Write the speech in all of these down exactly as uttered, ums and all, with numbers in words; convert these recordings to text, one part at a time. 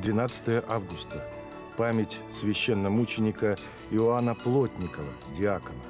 двенадцатое августа. Память священномученика Иоанна Плотникова, диакона.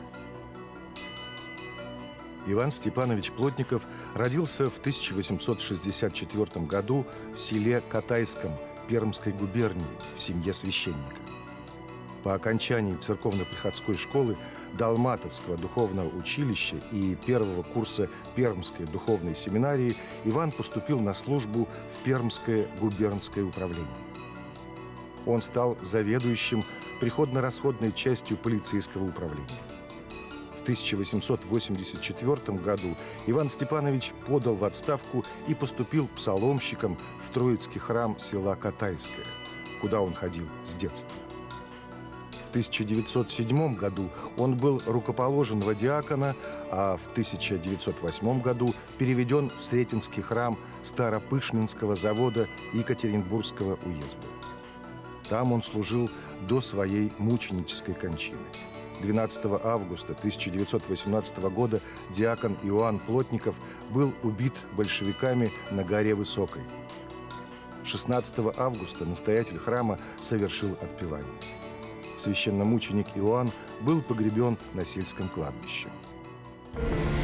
Иван Степанович Плотников родился в тысяча восемьсот шестьдесят четвёртом году в селе Катайском Пермской губернии в семье священника. По окончании церковно-приходской школы, Далматовского духовного училища и первого курса Пермской духовной семинарии Иван поступил на службу в Пермское губернское управление. Он стал заведующим приходно-расходной частью полицейского управления. В тысяча восемьсот восемьдесят четвёртом году Иван Степанович подал в отставку и поступил псаломщиком в Троицкий храм села Катайское, куда он ходил с детства. В тысяча девятьсот седьмом году он был рукоположен во диакона, а в тысяча девятьсот восьмом году переведен в Сретенский храм Старопышминского завода Екатеринбургского уезда. Там он служил до своей мученической кончины. двенадцатого августа тысяча девятьсот восемнадцатого года диакон Иоанн Плотников был убит большевиками на горе Высокой. шестнадцатого августа настоятель храма совершил отпевание. Священномученик Иоанн был погребен на сельском кладбище.